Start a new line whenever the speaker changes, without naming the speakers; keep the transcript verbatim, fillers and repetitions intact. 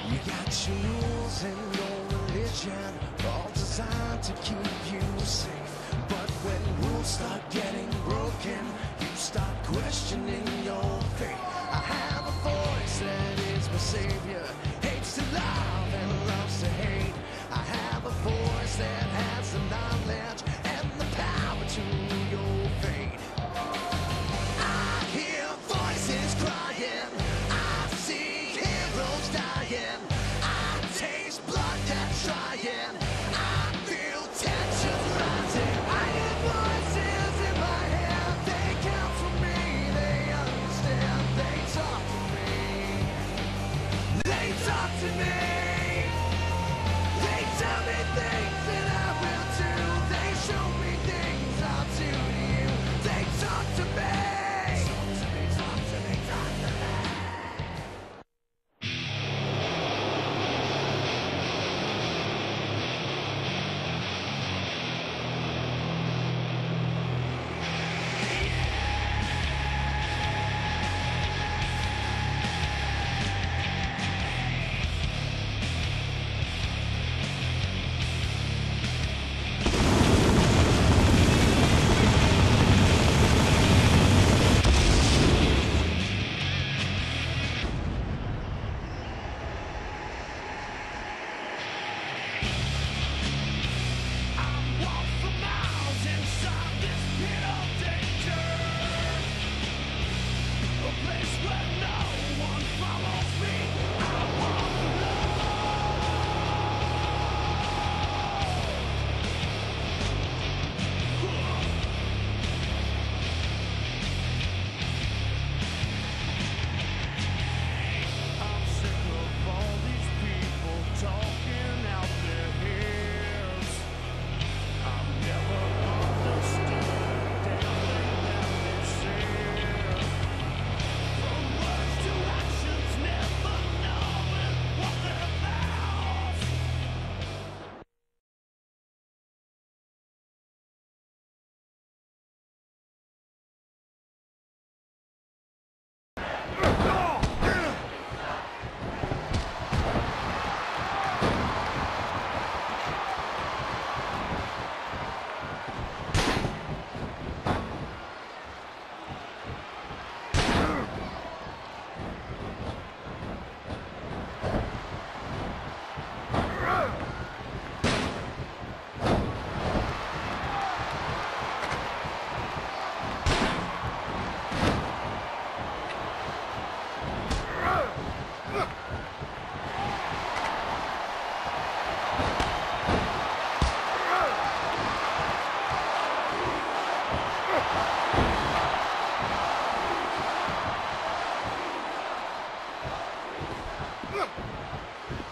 You got your rules and your religion, all designed to keep you safe. But when rules start getting broken, you start questioning your faith. I have a voice that is my savior, hates to love and loves to hate. I have a voice that has the knowledge and the power to your fate. I hear voices crying, I see heroes dying, I taste blood that's trying, I feel tension rising. I hear voices in my head, they count for me, they understand, they talk to me, they talk to me, they tell me things that I will do, they show me things I'll do to you, they talk to me.
Ugh!